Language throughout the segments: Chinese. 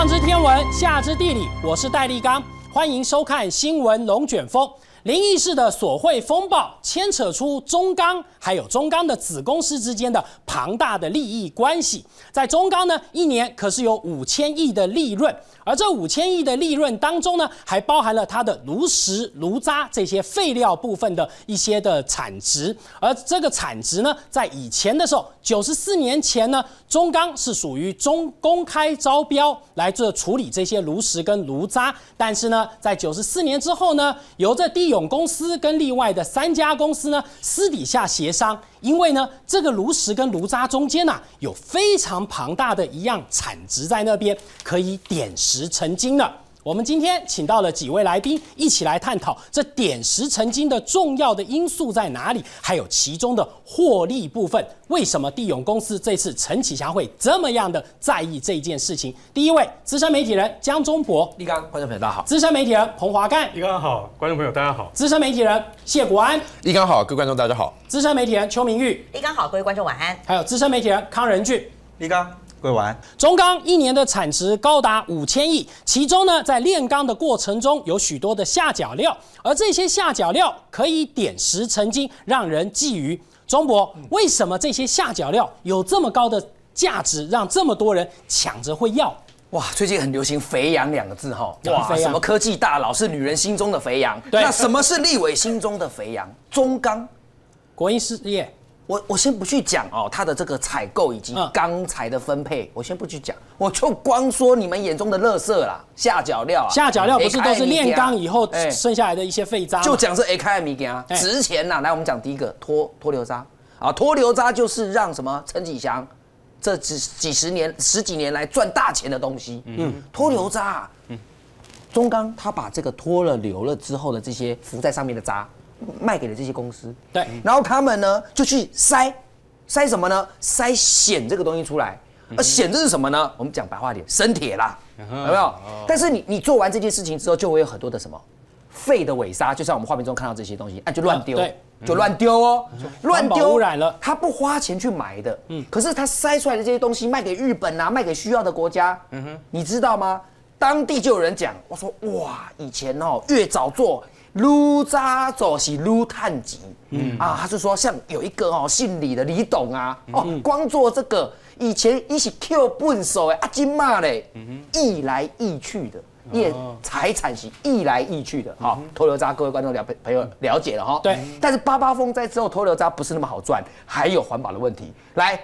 知天文，夏知地理，我是戴立刚，欢迎收看新闻龙卷风。灵异式的索贿风暴牵扯出中钢还有中钢的子公司之间的庞大的利益关系。在中钢呢，一年可是有5000亿的利润，而这5000亿的利润当中呢，还包含了它的炉石、炉渣这些废料部分的一些的产值。而这个产值呢，在以前的时候，94年前呢，中钢是属于公开招标来做处理这些炉石跟炉渣，但是呢，在94年之后呢，由这地永公司跟另外的3家公司呢，私底下协商，因为呢，这个炉石跟炉渣中间有非常庞大的一样产值在那边，可以点石成金的。我们今天请到了几位来宾，一起来探讨这点石成金的重要的因素在哪里，还有其中的获利部分。为什么地永公司这次陈启祥会这么样的在意这件事情？第一位，资深媒体人江忠博， 立刚，观众朋友大家好； 资深媒体人彭华干， 立刚好；观众朋友大家好； 资深媒体人谢国安， 立刚好，各位观众大家好； 资深媒体人邱明玉， 立刚好，各位观众晚安； 还有资深媒体人康仁俊， 立刚。各位晚安。 中钢一年的产值高达5000亿，其中呢，在炼钢的过程中有许多的下脚料，而这些下脚料可以点石成金，让人觊觎。钟博，为什么这些下脚料有这么高的价值，让这么多人抢着会要？ 哇，最近很流行"肥羊"2个字哈， 哇， 什么科技大佬是女人心中的肥羊？ 对， 那什么是立委心中的肥羊？中钢， 国营事业。 我先不去讲哦，它的这个采购以及钢材的分配，我先不去讲，我就光说你们眼中的垃圾啦，下脚料啊， 下脚料不是都是炼钢以后剩下来的一些废渣？ 就讲这 AKM 米件值钱呐。来，我们讲第一个脱硫渣啊，脱硫渣就是让什么陈启祥这十几年来赚大钱的东西。脱硫渣，中钢他把这个脱了硫了之后的这些浮在上面的渣。卖给了这些公司， 对， 然后他们呢就去筛什么呢？筛硒这个东西出来，而硒这是什么呢？我们讲白话点，生铁啦，有没有？但是你做完这件事情之后，就会有很多的什么废的尾沙，就像我们画面中看到这些东西，就乱丢，就乱丢哦， 乱丢污染了。 他不花钱去买的，可是他筛出来的这些东西卖给日本啊，卖给需要的国家，你知道吗？当地就有人讲，我说哇，以前哦越早做。愈早做是愈趁钱，他是说像有一个姓李的李董啊，光做这个以前一起 Q 笨手的今嘛嘞，易来易去的，业财产是易来易去的，脱硫渣各位观众朋友了解了哈， 对， 但是88风灾之后脱硫渣不是那么好赚，还有环保的问题，来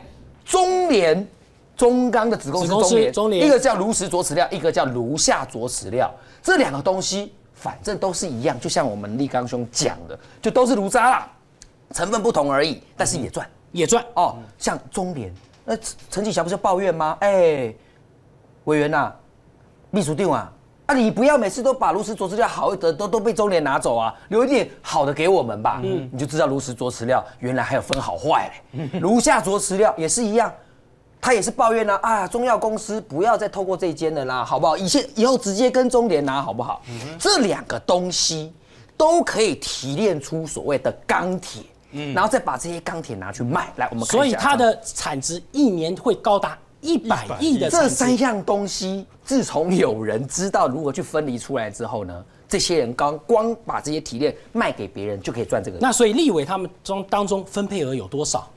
中钢的子公司中联，一个叫炉石佐齿料，一个叫炉下佐齿料，这2个东西。反正都是一样，就像我们立刚兄讲的，就都是炉渣啦，成分不同而已，但是也赚哦。像中联，那陈启祥不是抱怨吗？委员呐，秘书长啊，你不要每次都把炉石佐齿料好的都被中联拿走啊，留一点好的给我们吧。你就知道炉石佐齿料原来还有分好坏嘞。炉下佐齿料也是一样。他也是抱怨啊，中药公司不要再透过这一间了啦，好不好？以后直接跟中联拿，好不好？这2个东西都可以提炼出所谓的钢铁，然后再把这些钢铁拿去卖。来，我们看一下， 所以它的产值一年会高达100亿的产值。 这3样东西，自从有人知道如何去分离出来之后呢，这些人光把这些提炼卖给别人，就可以赚这个。 那所以立委他们当中分配额有多少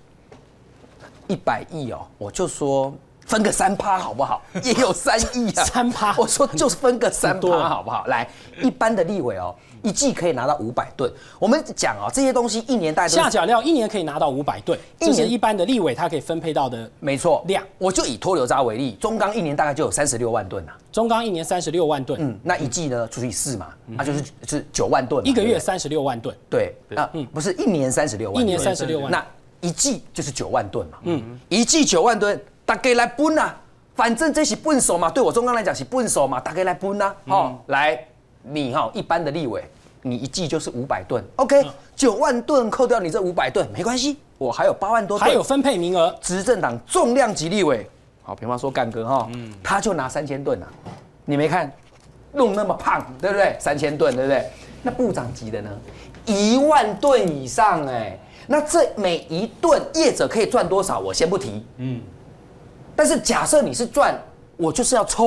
？100亿哦，我就说分个3%好不好？也有3亿啊 ，3%， 我说就是分个3%好不好？来，一般的立委哦，一季可以拿到500吨。我们讲哦，这些东西一年大概下脚料一年可以拿到500吨，这是一般的立委它可以分配到的， 没错量。 我就以脱硫渣为例，中钢一年大概就有36万吨啊。 中钢一年36万吨， 那一季呢除以4嘛，就是9万吨， 一个月36万吨。 对，不是一年36万吨， 一年36万， 那一季就是9万吨嘛，一季9万吨，大家来分啊，反正这是分手嘛，对我中钢来讲是分手嘛，大家来分啊，来你一般的立委，你一季就是500吨 ，OK，9万吨扣掉你这500吨没关系，我还有8万多吨， 还有分配名额， 执政党重量级立委，比方说干哥他就拿3000吨啊，你没看弄那么胖，对不对？3000吨，对不对？那部长级的呢，1万吨以上那这每一吨业者可以赚多少？我先不提，但是假设你是赚，我就是要抽，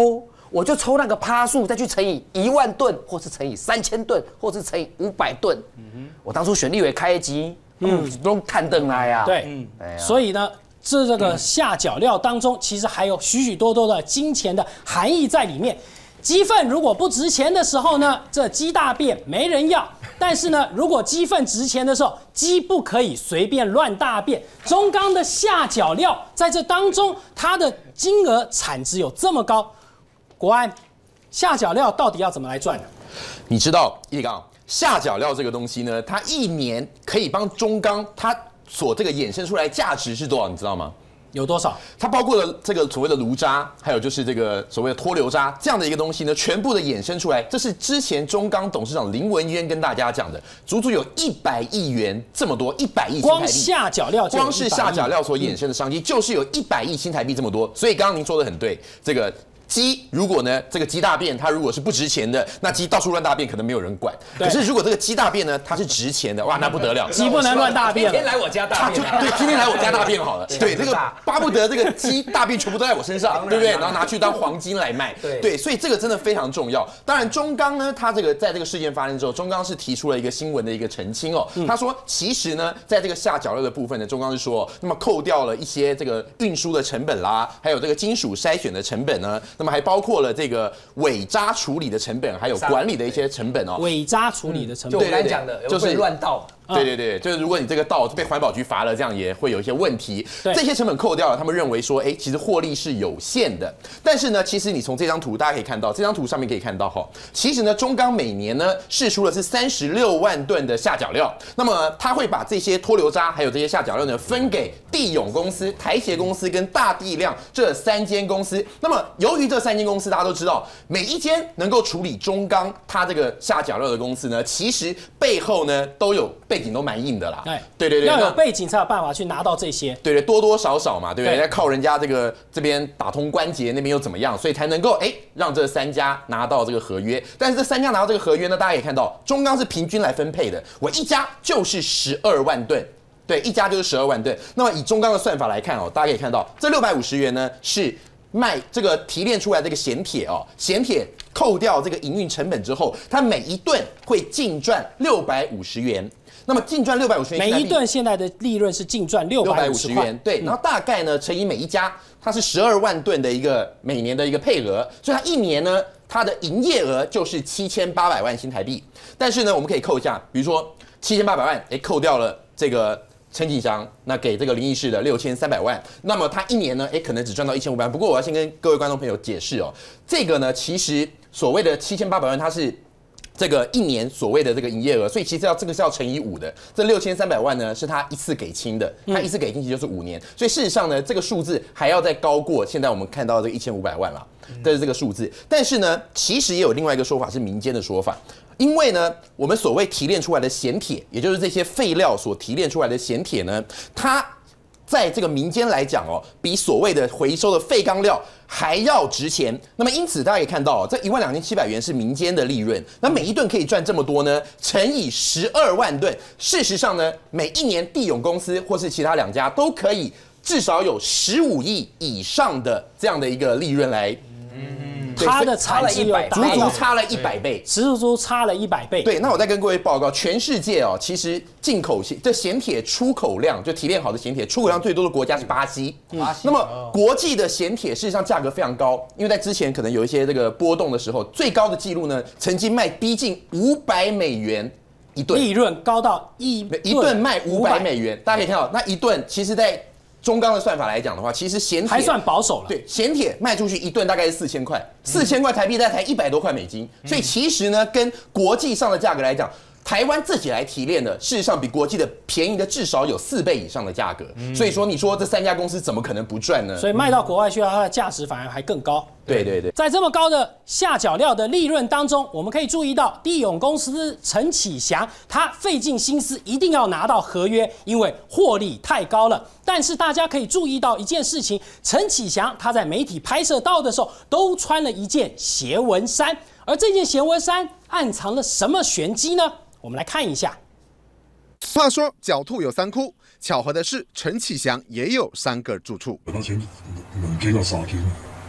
我就抽那个趴数，再去乘以1万吨，或是乘以3000吨，或是乘以500吨。我当初选立委开机，都看灯来呀。 对，所以呢，这个下脚料当中，其实还有许许多多的金钱的含义在里面。鸡粪如果不值钱的时候呢，这鸡大便没人要。但是呢，如果鸡粪值钱的时候，鸡不可以随便乱大便。中钢的下脚料在这当中，它的金额产值有这么高，国安下脚料到底要怎么来赚呢？ 你知道叶刚下脚料这个东西呢，它一年可以帮中钢它所这个衍生出来价值是多少？你知道吗？ 有多少？ 它包括了这个所谓的炉渣，还有就是这个所谓的脱硫渣这样的一个东西呢，全部的衍生出来。这是之前中钢董事长林文渊跟大家讲的，足足有100亿元这么多，100亿新台币。 光下脚料就光是下脚料所衍生的商机，就是有100亿新台币这么多。所以刚刚您说的很对，这个。鸡如果呢，这个鸡大便它如果是不值钱的，那鸡到处乱大便可能没有人管。可是如果这个鸡大便呢，它是值钱的，哇，那不得了， 鸡不能乱大便， 天天来我家大便， 对，天天来我家大便好了，对，这个巴不得这个鸡大便全部都在我身上，对不对？然后拿去当黄金来卖，对，所以这个真的非常重要。当然，中钢呢，它这个在这个事件发生之后，中钢是提出了一个新闻的一个澄清哦，他说其实呢，在这个下脚料的部分呢，中钢是说，那么扣掉了一些这个运输的成本啦，还有这个金属筛选的成本呢，那么还包括了这个尾渣处理的成本，还有管理的一些成本哦。 尾渣处理的成本， 就我刚才讲的，就是乱倒。 对，就是如果你这个道被环保局罚了，这样也会有一些问题。这些成本扣掉了，他们认为说，其实获利是有限的。但是呢，其实你从这张图大家可以看到，这张图上面可以看到哈，其实呢，中钢每年呢释出的是36万吨的下脚料，那么他会把这些脱硫渣还有这些下脚料呢分给地永公司、台协公司跟大地量这3间公司。那么由于这3间公司大家都知道，每一间能够处理中钢它这个下脚料的公司呢，其实背后呢都有背景都蛮硬的啦，对， 要有背景才有办法去拿到这些， 对，多多少少嘛，对不对？要靠人家这边打通关节，那边又怎么样，所以才能够让这3家拿到这个合约。但是这3家拿到这个合约呢，大家也看到，中钢是平均来分配的，我一家就是12万吨。对，一家就是12万吨。那么以中钢的算法来看大家可以看到，这650元呢是卖这个提炼出来这个咸铁咸铁扣掉这个营运成本之后，它每一吨会净赚650元。那么净赚650元， 每一吨现在的利润是净赚650元， 对，然后大概呢乘以每一家，它是12万吨的一个每年的一个配额，所以它一年呢它的营业额就是7800万新台币。但是呢，我们可以扣一下，比如说7800万，扣掉了这个陈锦祥，那给这个林义士的6300万，那么他一年呢，可能只赚到1500万。不过我要先跟各位观众朋友解释这个呢，其实所谓的7800万，它是这个一年所谓的这个营业额，所以其实这个是要乘以5的。这6300万呢，是他一次给清的，他一次给清其实就是5年，所以事实上呢，这个数字还要再高过现在我们看到的这个1500万啦，这是这个数字。但是呢，其实也有另外一个说法是民间的说法，因为呢，我们所谓提炼出来的咸铁，也就是这些废料所提炼出来的咸铁呢，它在这个民间来讲比所谓的回收的废钢料还要值钱。那么因此大家可以看到这12700元是民间的利润，那每一吨可以赚这么多呢，乘以12万吨，事实上呢，每一年地永公司或是其他2家都可以至少有15亿以上的这样的一个利润来。 它的产值有足足差了100倍， 足足差了100倍。 对，那我再跟各位报告，全世界其实进口这咸铁出口量，就提炼好的咸铁出口量最多的国家是巴西。那么国际的咸铁事实上价格非常高，因为在之前可能有一些这个波动的时候，最高的记录呢，曾经卖逼近500美元一吨， 利润高到一吨卖500美元。大家可以看到，那一吨其实在中钢的算法来讲的话，其实咸铁还算保守了。 对，咸铁卖出去一吨大概是4000块，4000块台币才100多块美金，所以其实呢，跟国际上的价格来讲，台湾自己来提炼的，事实上比国际的便宜的至少有4倍以上的价格。所以说，你说这3家公司怎么可能不赚呢？ 所以卖到国外去，它的价值反而还更高。 对， 在这么高的下脚料的利润当中，我们可以注意到地永公司陈启祥，他费尽心思一定要拿到合约，因为获利太高了。但是大家可以注意到一件事情，陈启祥他在媒体拍摄到的时候，都穿了一件斜纹衫，而这件斜纹衫暗藏了什么玄机呢？我们来看一下。 话说狡兔有3窟，巧合的是陈启祥也有3个住处。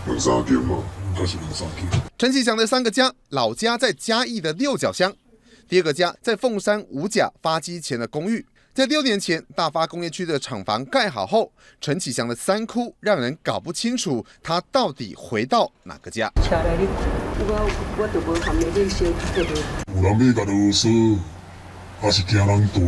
2-3间嘛，还是2-3间。 陈启祥的3个家，老家在嘉义的六角乡，第2个家在凤山五甲发基前的公寓。在6年前，大发工业区的厂房盖好后，陈启祥的3窟让人搞不清楚他到底回到哪个家。 我就无含你小弟弟。有人要甲啰嗦，还是惊人对，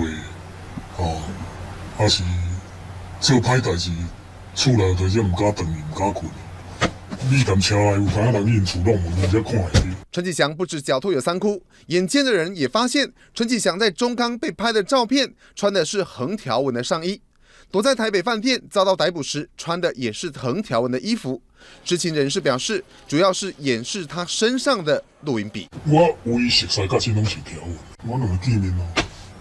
还是做歹代志，厝内就只唔敢回，唔敢困。你敢车来有看人因厝弄门，人家看下去。 陈启祥不止狡兔有3窟，眼尖的人也发现，陈启祥在中钢被拍的照片穿的是横条纹的上衣，躲在台北饭店遭到逮捕时穿的也是横条纹的衣服。知情人士表示，主要是掩饰他身上的录音笔。 我唯一熟悉较深拢是条纹，我2个见面哦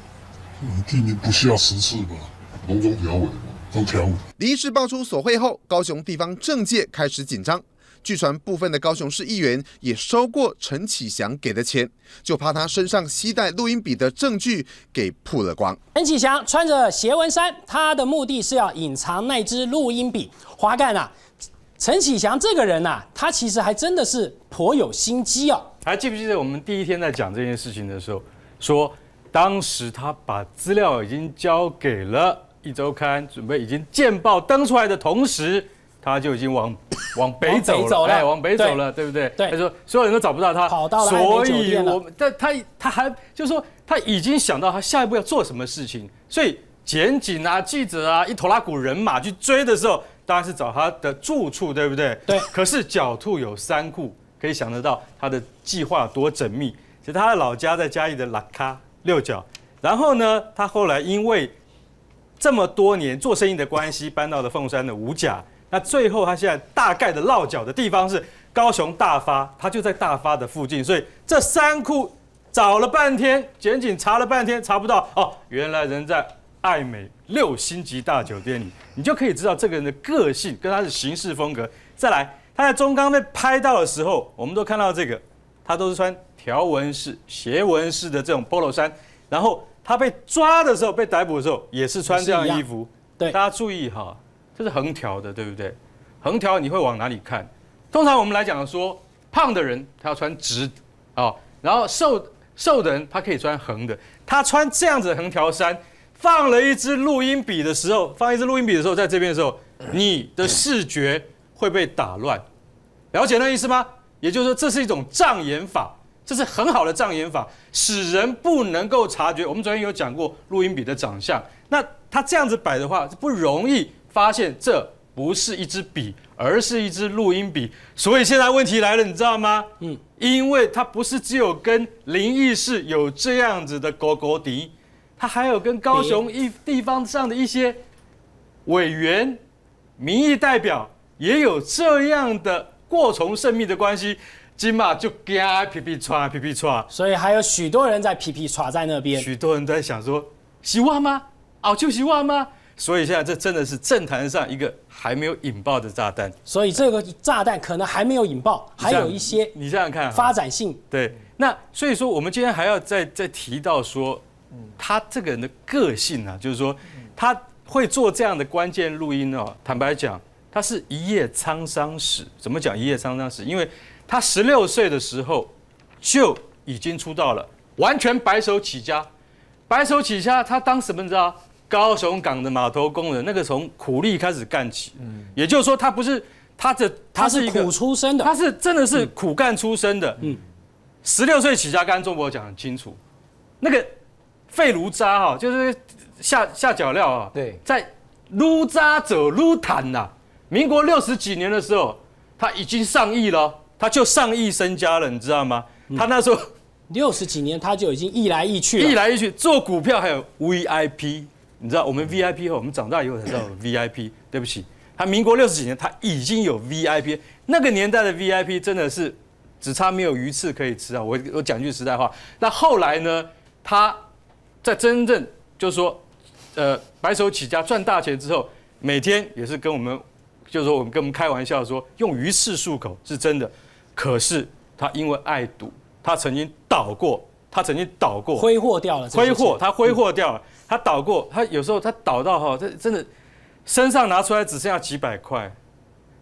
，2个见面不下10次吧，拢种条纹，种条纹。 离世爆出索贿后，高雄地方政界开始紧张。据传部分的高雄市议员也收过陈启祥给的钱，就怕他身上携带录音笔的证据给曝了光。 陈启祥穿着斜纹衫，他的目的是要隐藏那支录音笔。华干啊，陈启祥这个人啊，他其实还真的是颇有心机哦。 还记不记得我们第1天在讲这件事情的时候，说当时他把资料已经交给了一周刊，准备已经见报登出来的同时，他就已经往北走了，往北走了，对不对？ 对。 他说所有人都找不到他， 跑到了爱美酒店了。 所以他还就是说他已经想到他下一步要做什么事情，所以检警啊、记者啊一头拉股人马去追的时候，当然是找他的住处，对不对？ 对。 可是狡兔有3窟，可以想得到他的计划有多缜密。其实他的老家在嘉义的拉卡六角，然后呢，他后来因为这么多年做生意的关系，搬到了凤山的五甲。那最后他现在大概的落脚的地方是高雄大发，他就在大发的附近，所以这3窟找了半天，检警查了半天查不到哦，原来人在爱美6星级大酒店里，你就可以知道这个人的个性跟他的行事风格。再来，他在中钢被拍到的时候，我们都看到这个，他都是穿条纹式、斜纹式的这种 polo 衫，然后他被抓的时候、被逮捕的时候也是穿这样的衣服。 对， 大家注意哈。这是横条的，对不对？横条你会往哪里看？通常我们来讲说，胖的人他要穿直哦，然后瘦的人他可以穿横的。他穿这样子的横条衫，放了一支录音笔的时候，在这边的时候，你的视觉会被打乱，了解那意思吗？也就是说，这是一种障眼法，这是很好的障眼法，使人不能够察觉。我们昨天有讲过录音笔的长相，那他这样子摆的话，不容易发现这不是一支笔，而是一支录音笔。所以现在问题来了，你知道吗？因为它不是只有跟林义士有这样子的勾勾敌，它还有跟高雄地方上的一些委员、民意代表也有这样的过从甚密的关系。今嘛就惊皮皮唰， 所以还有许多人在皮皮唰在那边， 许多人在想说，是我吗？就是我吗？所以现在这真的是政坛上一个还没有引爆的炸弹。 所以这个炸弹可能还没有引爆，还有一些你想想看发展性。 对，那所以说我们今天还要再提到说，他这个人的个性啊，就是说他会做这样的关键录音哦。坦白讲，他是一夜沧桑史。怎么讲一夜沧桑史？因为他16岁的时候就已经出道了，完全白手起家。白手起家，他当什么你知道？高雄港的码头工人，那个从苦力开始干起，也就是说他不是他是一个苦出身的， 他是真的是苦干出身的。16岁起家，刚刚钟博讲很清楚，那个废炉渣哈，就是下脚料啊， 对， 在撸渣者撸坦呐。民国60几年的时候，他已经上亿了，他就上亿身家了，你知道吗？他那时候 60几年他就已经易来易去了， 易来易去做股票还有 VIP。你知道我们 VIP 后，我们长大以后才知道 VIP。对不起，他民国60几年，他已经有 VIP。那个年代的 VIP 真的是只差没有鱼翅可以吃啊！我讲句实在话。那后来呢，他在真正就是说，白手起家赚大钱之后，每天也是跟我们，就是说跟我们开玩笑说用鱼翅漱口是真的。可是他因为爱赌，他曾经倒过， 挥霍掉了， 他挥霍掉了。他倒过，他有时候他倒到哈，这真的身上拿出来只剩下几百块，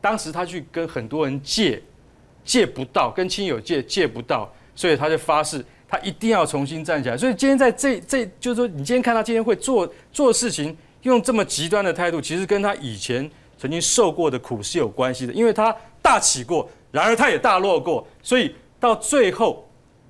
当时他去跟很多人借不到，跟亲友借不到，所以他就发誓，他一定要重新站起来。所以今天在就是说，你今天看他今天会做事情，用这么极端的态度，其实跟他以前曾经受过的苦是有关系的，因为他大起过，然而他也大落过，所以到最后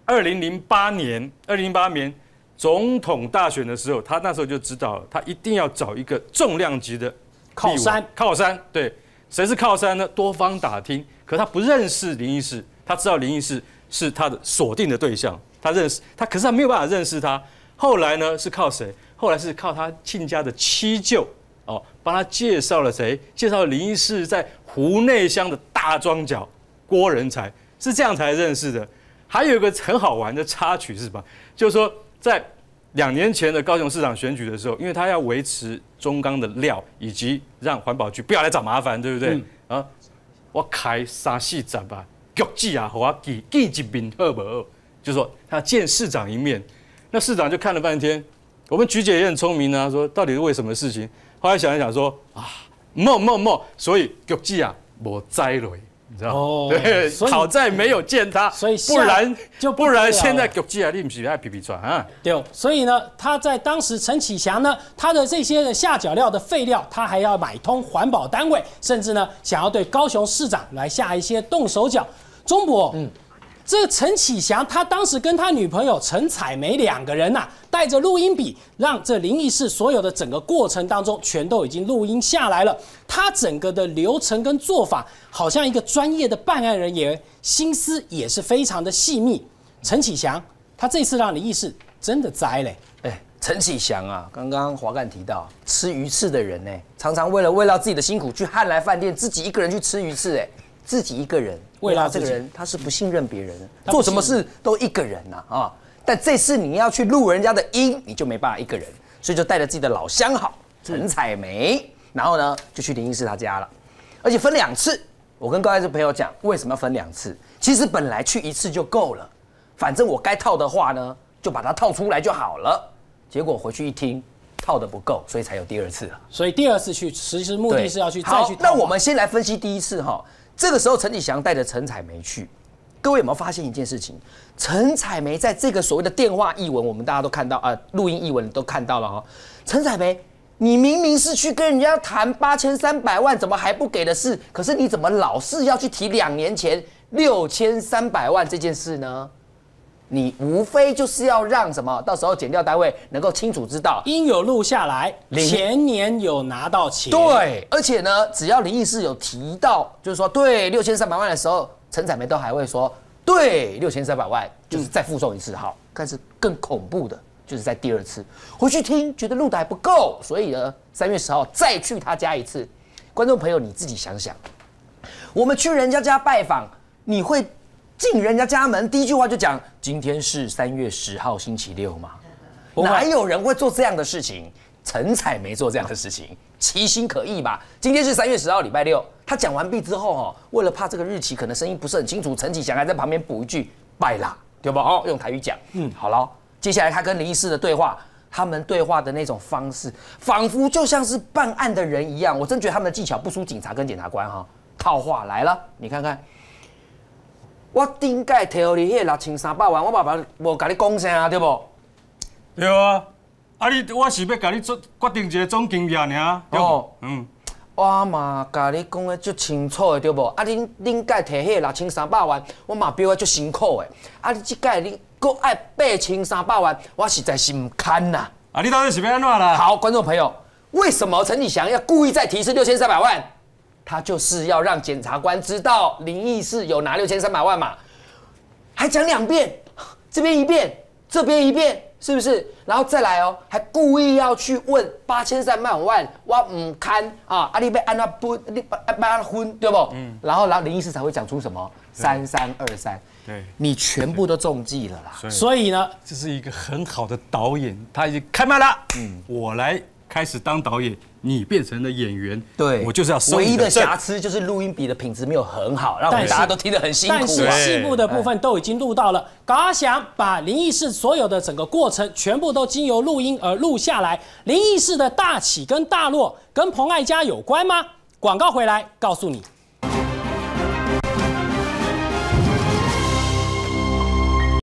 ，2008年总统大选的时候，他那时候就知道了，他一定要找一个重量级的靠山， 对，谁是靠山呢？多方打听，可他不认识林义士，他知道林义士是他的锁定的对象，他认识他，可是他没有办法认识他。后来呢，是靠谁？后来是靠他亲家的七舅哦，帮他介绍了谁？介绍了林义士在湖内乡的大庄脚郭仁才，是这样才认识的。还有一个很好玩的插曲是什么？就是说，在2年前的高雄市长选举的时候，因为他要维持中钢的料，以及让环保局不要来找麻烦，对不对？啊，我开3、4站吧，局记啊，我记一面好不好？就说他见市长一面，那市长就看了半天。我们菊姐也很聪明啊，说到底是为什么事情？后来想一想说啊，莫，所以局记啊，没栽雷。你知道哦，对，好在没有见他，所以不然现在局记啊，你不是爱皮皮船啊？ 对，所以呢，他在当时陈启祥呢，他的这些的下脚料的废料，他还要买通环保单位，甚至呢，想要对高雄市长来下一些动手脚。钟博，这个陈启祥他当时跟他女朋友陈彩梅2个人带着录音笔，让这林义士所有的整个过程当中，全都已经录音下来了。他整个的流程跟做法，好像一个专业的办案人员，心思也是非常的细密。陈启祥，他这次让林义士真的栽嘞。 陈启祥啊，刚刚华干提到吃鱼翅的人呢，常常为了自己的辛苦去汉来饭店，自己一个人去吃鱼翅，自己一个人。为了这个人，他是不信任别人的，做什么事都一个人啊。但这次你要去录人家的音，你就没办法一个人，所以就带着自己的老相好陈彩梅，然后呢就去林义士他家了，而且分2次。我跟各位朋友讲，为什么要分2次？其实本来去1次就够了，反正我该套的话呢，就把它套出来就好了。结果回去一听，套的不够，所以才有第2次了。 所以第2次去，其实目的是要去再去套。 那我们先来分析第1次哈。这个时候，陈启祥带着陈彩梅去，各位有没有发现一件事情？陈彩梅在这个所谓的电话译文，我们大家都看到录音译文都看到了哈。陈彩梅，你明明是去跟人家谈8300万，怎么还不给的事？可是你怎么老是要去提2年前6300万这件事呢？你无非就是要让什么？到时候检调单位能够清楚知道， 应有录下来，前年有拿到钱。 对，而且呢，只要林义士有提到，就是说对6300万的时候，陈彩梅都还会说对6300万，就是再附送1次好。但是更恐怖的就是在第2次回去听，觉得录的还不够，所以呢，3月10号再去他家1次。观众朋友，你自己想想，我们去人家家拜访，你会进人家家门，第一句话就讲今天是3月10号星期六吗？哪有人会做这样的事情？陈彩梅做这样的事情，其心可疑吧？今天是3月10号礼拜六，他讲完毕之后为了怕这个日期可能声音不是很清楚，陈启祥还在旁边补一句拜啦，对吧？用台语讲。好了，接下来他跟林义士的对话，他们对话的那种方式，仿佛就像是办案的人一样。我真觉得他们的技巧不输警察跟检察官套话来了，你看看。我顶届摕予你迄6300万，我爸爸无甲你讲啥，对不？ 对啊，我是要甲你决定一个总金额尔。 我嘛甲你讲的足清楚的，对不？恁届摕迄6300万，我嘛标的足辛苦的。你这届你搁爱8300万，我实在是唔堪呐。 你到底是要安怎啦？ 好，观众朋友，为什么陈启祥要故意再提示6300万？他就是要让检察官知道林义士有拿6300万嘛，还讲2遍，这边1遍，这边1遍，是不是？然后再来还故意要去问8300万，我唔堪你要安怎分，你要分，对不？然后林义士才会讲出什么3323，对，你全部都中计了啦。 所以呢， 这是一个很好的导演，他已经开麦了，我来开始当导演。你变成了演员， 对， 我就是要收唯一的瑕疵就是录音笔的品质没有很好，让我们大家都听得很辛苦。 但是细部的部分都已经录到了，高阿翔把林义士所有的整个过程全部都经由录音而录下来。林义士的大起跟大落跟彭爱家有关吗？广告回来告诉你。